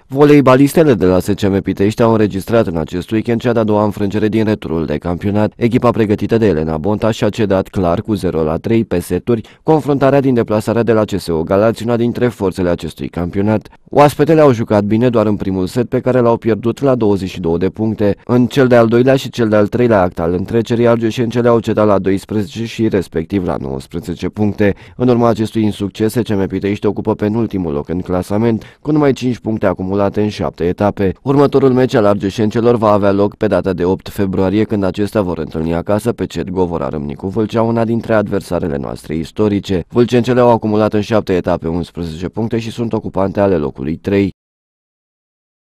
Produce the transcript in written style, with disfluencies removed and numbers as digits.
Voleibalistele de la SCM Pitești au înregistrat în acest weekend cea de-a doua înfrângere din returul de campionat. Echipa pregătită de Elena Bonta și-a cedat clar cu 0-3 pe seturi, confruntarea din deplasarea de la CSO Galați, una dintre forțele acestui campionat. Oaspetele au jucat bine doar în primul set, pe care l-au pierdut la 22 de puncte. În cel de-al doilea și cel de-al treilea act al întrecerii, argeșencele au cedat la 12 și respectiv la 19 puncte. În urma acestui insucces, SCM Pitești ocupă penultimul loc în clasament, cu numai 5 puncte acumulate în 7 etape. Următorul meci al argeșencelor va avea loc pe data de 8 februarie, când acestea vor întâlni acasă pe CET Govora Râmnicu Vâlcea, una dintre adversarele noastre istorice. Vâlcencele au acumulat în 7 etape 11 puncte și sunt ocupante ale locului 3.